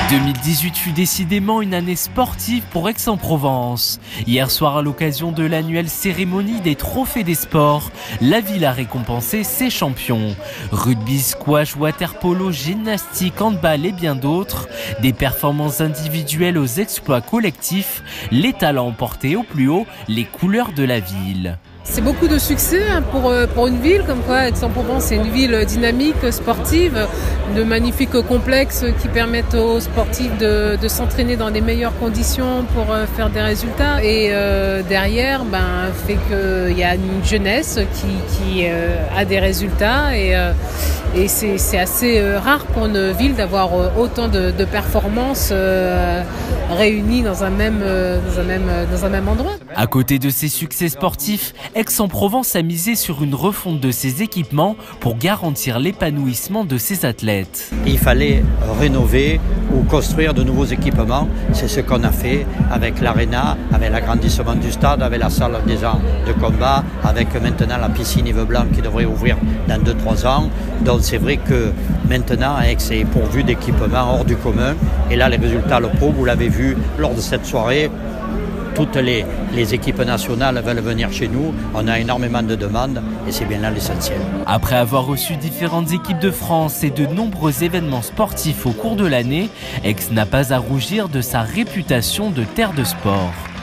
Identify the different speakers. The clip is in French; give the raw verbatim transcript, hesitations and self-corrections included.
Speaker 1: deux mille dix-huit fut décidément une année sportive pour Aix-en-Provence. Hier soir, à l'occasion de l'annuelle cérémonie des trophées des sports, la ville a récompensé ses champions. Rugby, squash, water-polo, gymnastique, handball et bien d'autres. Des performances individuelles aux exploits collectifs, les talents ont porté au plus haut les couleurs de la ville.
Speaker 2: C'est beaucoup de succès pour, pour une ville comme quoi Aix-en-Provence c'est une ville dynamique, sportive, de magnifiques complexes qui permettent aux sportifs de, de s'entraîner dans les meilleures conditions pour faire des résultats. Et euh, derrière, ben, fait qu'il y a une jeunesse qui, qui euh, a des résultats et, euh, et c'est assez rare pour une ville d'avoir autant de, de performances euh, réunies dans un, même, dans, un même, dans un même endroit.
Speaker 1: À côté de ces succès sportifs, Aix-en-Provence a misé sur une refonte de ses équipements pour garantir l'épanouissement de ses athlètes.
Speaker 3: Il fallait rénover ou construire de nouveaux équipements. C'est ce qu'on a fait avec l'Arena, avec l'agrandissement du stade, avec la salle des arts de combat, avec maintenant la piscine Yves Blanc qui devrait ouvrir dans deux trois ans. Donc c'est vrai que maintenant Aix est pourvu d'équipements hors du commun. Et là les résultats le prouvent, vous l'avez vu lors de cette soirée. Toutes les, les équipes nationales veulent venir chez nous, on a énormément de demandes et c'est bien là l'essentiel.
Speaker 1: Après avoir reçu différentes équipes de France et de nombreux événements sportifs au cours de l'année, Aix n'a pas à rougir de sa réputation de terre de sport.